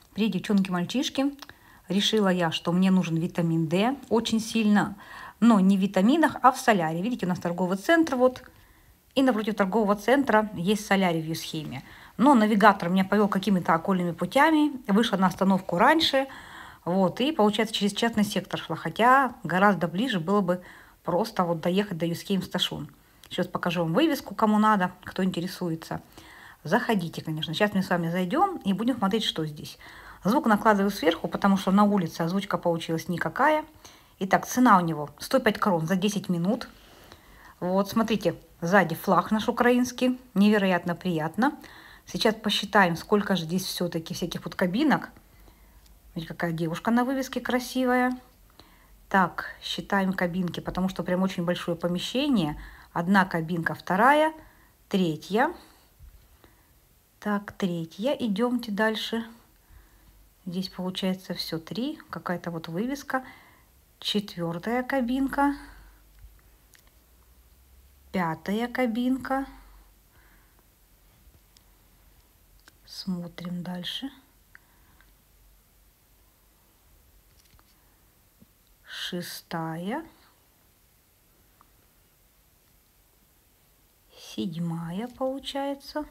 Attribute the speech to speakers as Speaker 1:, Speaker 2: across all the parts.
Speaker 1: Привет, девчонки, мальчишки. Решила я, что мне нужен витамин D очень сильно, но не в витаминах, а в солярии. Видите, у нас торговый центр вот, и напротив торгового центра есть солярий в Юсхиме. Но навигатор меня повел какими-то окольными путями, вышла на остановку раньше, вот, и, получается, через частный сектор шла, хотя гораздо ближе было бы просто вот доехать до Юсхейм-Сташун. Сейчас покажу вам вывеску, кому надо, кто интересуется. Заходите, конечно. Сейчас мы с вами зайдем и будем смотреть, что здесь. Звук накладываю сверху, потому что на улице озвучка получилась никакая. Итак, цена у него 105 крон за 10 минут. Вот, смотрите, сзади флаг наш украинский. Невероятно приятно. Сейчас посчитаем, сколько же здесь все-таки всяких вот кабинок. Смотрите, какая девушка на вывеске красивая. Так, считаем кабинки, потому что прям очень большое помещение. Одна кабинка, вторая, третья. Так, третья. Идемте дальше. Здесь получается все 3. Какая-то вот вывеска. 4-я кабинка. 5-я кабинка. Смотрим дальше. 6-я. 7-я получается.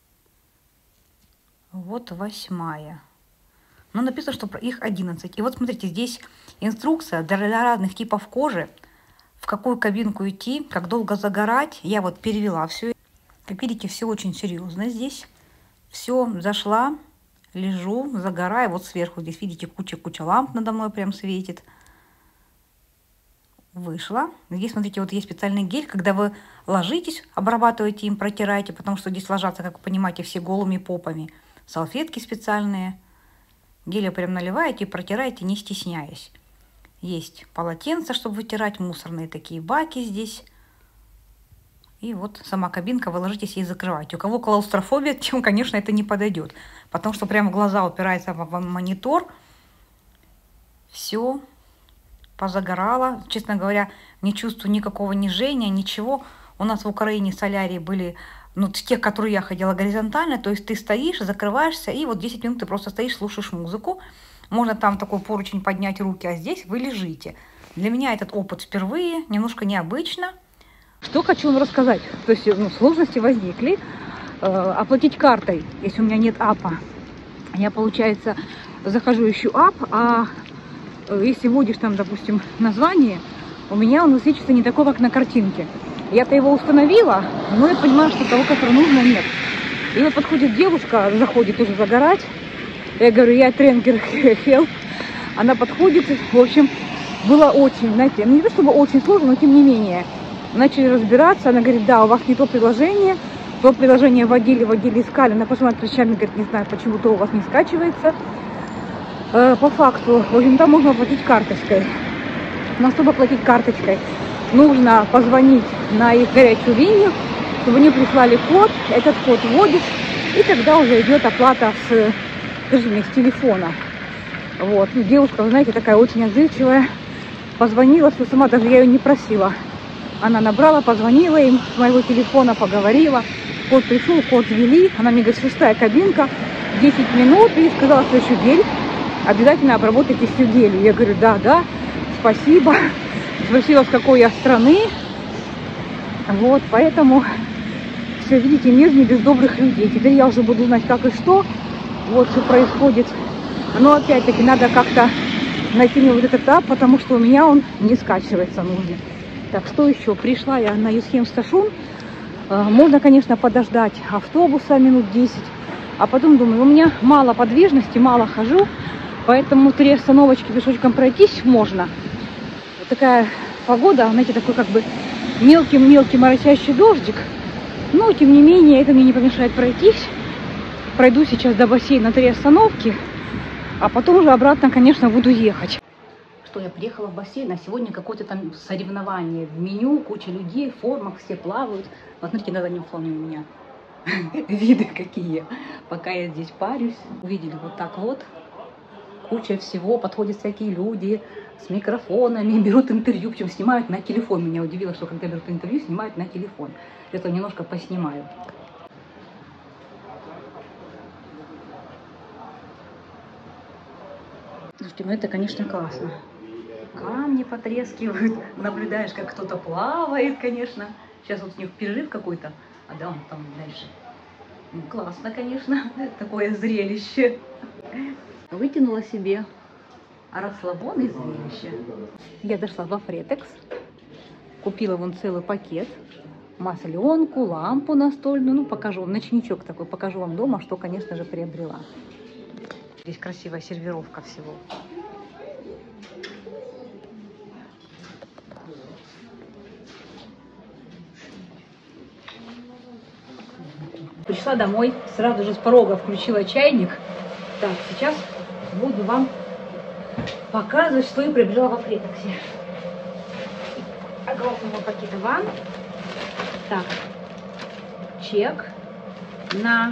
Speaker 1: Вот 8-я. Но написано, что их 11. И вот смотрите, здесь инструкция для разных типов кожи, в какую кабинку идти, как долго загорать. Я вот перевела все. Как видите, все очень серьезно здесь. Все, зашла, лежу, загораю. Вот сверху здесь, видите, куча ламп надо мной прям светит. Вышла. Здесь, смотрите, вот есть специальный гель, когда вы ложитесь, обрабатываете им, протираете, потому что здесь ложатся, как вы понимаете, все голыми попами. Салфетки специальные. Геля прям наливаете и протираете, не стесняясь. Есть полотенца, чтобы вытирать, мусорные такие баки здесь. И вот сама кабинка, вы ложитесь и закрываете. У кого клаустрофобия, тем, конечно, это не подойдет. Потому что прямо в глаза упирается в монитор. Все позагорало. Честно говоря, не чувствую никакого жжения, ничего. У нас в Украине солярии были, ну, те, которые я ходила, горизонтально. То есть ты стоишь, закрываешься, и вот 10 минут ты просто стоишь, слушаешь музыку. Можно там такой поручень поднять руки, а здесь вы лежите. Для меня этот опыт впервые, немножко необычно. Что хочу вам рассказать. То есть, ну, сложности возникли. Оплатить картой, если у меня нет апа. Я, получается, захожу, ищу ап, а если вводишь там, допустим, название, у меня он высвечивается не такой, как на картинке. Я-то его установила, но я понимаю, что того, который нужно, нет. И вот подходит девушка, заходит уже загорать. Я говорю, я тренер help. Она подходит, в общем, было очень, знаете, не то чтобы очень сложно, но тем не менее. Начали разбираться, она говорит, да, у вас не то приложение вводили, искали. Она пожимает плечами, говорит, не знаю, почему то у вас не скачивается. По факту, в общем, там можно оплатить карточкой. Но чтобы оплатить карточкой, нужно позвонить на их горячую линию, чтобы они прислали код, этот код вводишь, и тогда уже идет оплата с телефона. Вот. Ну, девушка, вы знаете, такая очень отзывчивая, позвонила, что сама даже я ее не просила. Она набрала, позвонила им с моего телефона, поговорила, код пришел, код ввели, она мне говорит, 6-я кабинка, 10 минут, и сказала, что еще гель, обязательно обработайте всю гель. Я говорю, да, спасибо. Спросила, с какой я страны. Вот, поэтому все, видите, мир не без добрых людей. Теперь я уже буду знать, как и что. Вот, что происходит. Но, опять-таки, надо как-то найти мне вот этот этап, потому что у меня он не скачивается нужно. Так, что еще? Пришла я на Юсхейм-Сташун. Можно, конечно, подождать автобуса минут 10. А потом думаю, у меня мало подвижности, мало хожу. Поэтому 3 остановочки пешочком пройтись можно. Вот такая погода, знаете, такой как бы мелкий моросящий дождик. Но, тем не менее, это мне не помешает пройтись. Пройду сейчас до бассейна 3 остановки. А потом уже обратно, конечно, буду ехать. Что, я приехала в бассейн, а сегодня какое-то там соревнование. В меню куча людей, в формах, все плавают. Посмотрите, на заднем фоне у меня виды какие. Пока я здесь парюсь. Увидели вот так вот. Куча всего, подходят всякие люди с микрофонами, берут интервью, причем снимают на телефон. Меня удивило, что когда берут интервью, снимают на телефон. Это немножко поснимаю. Слушайте, ну это, конечно, классно. Камни потрескивают, наблюдаешь, как кто-то плавает, конечно. Сейчас вот у них перерыв какой-то, а да, он там дальше. Ну, классно, конечно, такое зрелище. Вытянула себе расслабон и зрелище. Я дошла во Фретекс, купила вон целый пакет, масленку, лампу настольную, ну покажу вам, ночничок такой, покажу вам дома, что, конечно же, приобрела. Здесь красивая сервировка всего. Пришла домой, сразу же с порога включила чайник. Так, сейчас буду вам показывать, что я приобрела во Фретексе. Огромного пакета ванн. Так, чек на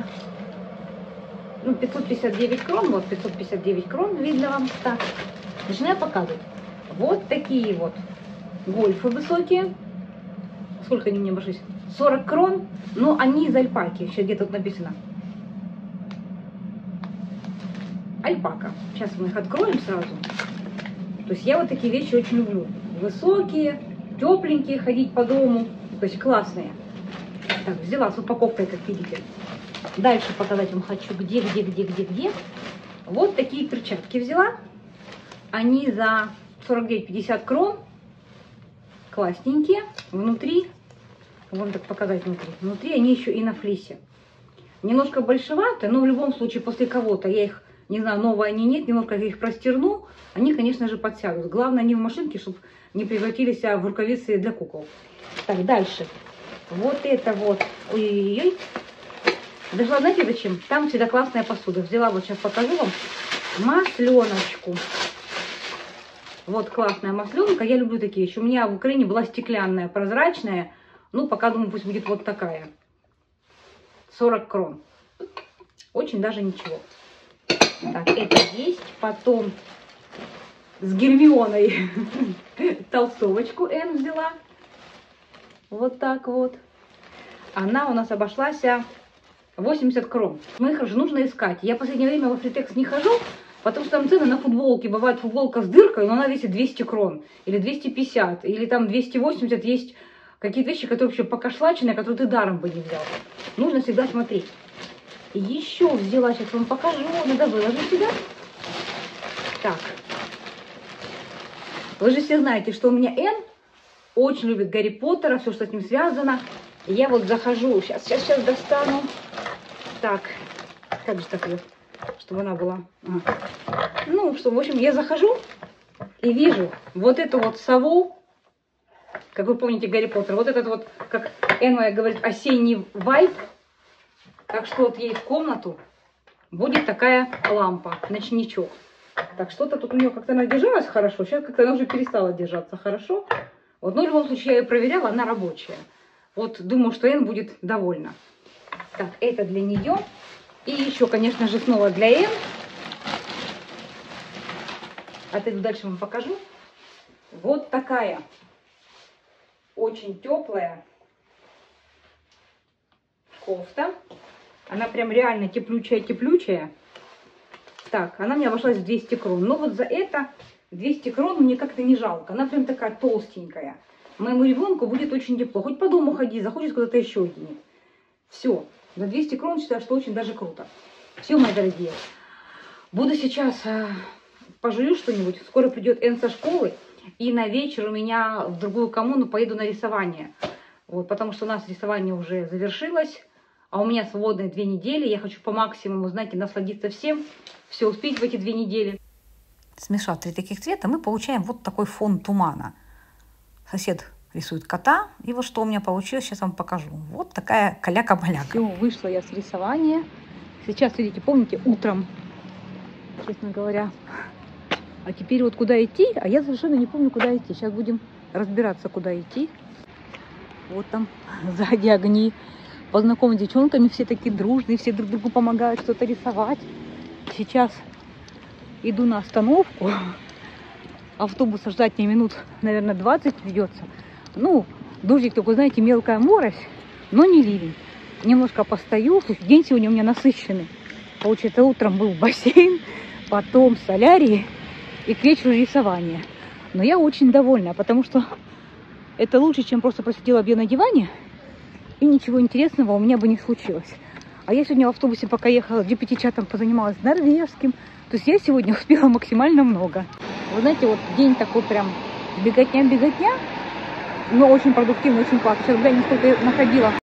Speaker 1: 559 крон. Вот 559 крон, видно вам. Так, начинаю показывать. Вот такие вот гольфы высокие. Сколько они мне обошлись? 40 крон, но они из альпаки. Сейчас где-то тут написано. Альпака. Сейчас мы их откроем сразу. То есть я вот такие вещи очень люблю. Высокие, тепленькие, ходить по дому. То есть классные. Так, взяла с упаковкой, как видите. Дальше показать вам хочу, где. Вот такие перчатки взяла. Они за 49,50 крон. Классненькие. Внутри, вам так показать внутри. Внутри они еще и на флисе. Немножко большеватые, но в любом случае после кого-то я их, не знаю, новые они нет, немножко я их простерну, они, конечно же, подсядут. Главное, они в машинке, чтобы не превратились в рукавицы для кукол. Так, дальше. Вот это вот. Ой-ой-ой. Дошла, знаете, зачем? Там всегда классная посуда. Взяла, вот сейчас покажу вам, масленочку. Вот классная масленка. Я люблю такие вещи. У меня в Украине была стеклянная, прозрачная. Ну, пока, думаю, пусть будет вот такая. 40 крон. Очень даже ничего. Так, это есть. Потом с Гермионой толстовочку Н взяла. Вот так вот. Она у нас обошлась 80 крон. Ну, их же нужно искать. Я в последнее время во Фретекс не хожу, потому что там цены на футболки. Бывает футболка с дыркой, но она весит 200 крон. Или 250. Или там 280. Есть какие-то вещи, которые вообще покошлаченные, которые ты даром бы не взял. Нужно всегда смотреть. Еще взяла, сейчас вам покажу. Надо выложить сюда. Так. Вы же все знаете, что у меня Н очень любит Гарри Поттера, все, что с ним связано. И я вот захожу. Сейчас достану. Так. Как же так ее? Чтобы она была... Ну, что, в общем, я захожу и вижу вот эту вот сову. Как вы помните, Гарри Поттер. Вот этот вот, как Энн моя говорит, осенний вайб. Так что вот ей в комнату будет такая лампа, ночничок. Так, что-то тут у нее как-то она держалась хорошо. Сейчас как-то она уже перестала держаться хорошо. Вот, но в любом случае я ее проверяла, она рабочая. Вот думаю, что Энн будет довольна. Так, это для нее. И еще, конечно же, снова для Энн. Отойду дальше, вам покажу. Вот такая. Очень теплая кофта. Она прям реально теплючая. Так, она мне обошлась в 200 крон. Но вот за это 200 крон мне как-то не жалко. Она прям такая толстенькая. Моему ребенку будет очень тепло. Хоть по дому ходи, захочет куда-то еще оденет. Все. За 200 крон считаю, что очень даже круто. Все, мои дорогие. Буду сейчас пожую что-нибудь. Скоро придет Энн со школы. И на вечер у меня в другую коммуну поеду на рисование. Вот, потому что у нас рисование уже завершилось. А у меня свободные 2 недели. Я хочу по максимуму, знаете, насладиться всем. Все успеть в эти 2 недели. Смешав 3 таких цвета, мы получаем вот такой фон тумана. Сосед рисует кота. И вот что у меня получилось, сейчас вам покажу. Вот такая каляка-маляка. Все, вышла я с рисования. Сейчас, видите, помните, утром, честно говоря. А теперь вот куда идти? А я совершенно не помню, куда идти. Сейчас будем разбираться, куда идти. Вот там сзади огни. Познакомились с девчонками, все такие дружные, все друг другу помогают что-то рисовать. Сейчас иду на остановку. Автобуса ждать мне минут, наверное, 20 придется. Ну, дождик такой, знаете, мелкая морось, но не ливень. Немножко постою. День сегодня у меня насыщенный. Получается, утром был бассейн, потом солярий. и к вечеру рисование. Но я очень довольна, потому что это лучше, чем просто просидела бы я на диване, и ничего интересного у меня бы не случилось. А я сегодня в автобусе, пока ехала, GPT-чатом позанималась норвежским. То есть я сегодня успела максимально много. Вы знаете, вот день такой прям беготня, но очень продуктивный, очень классно. Сейчас глянем, сколько я находила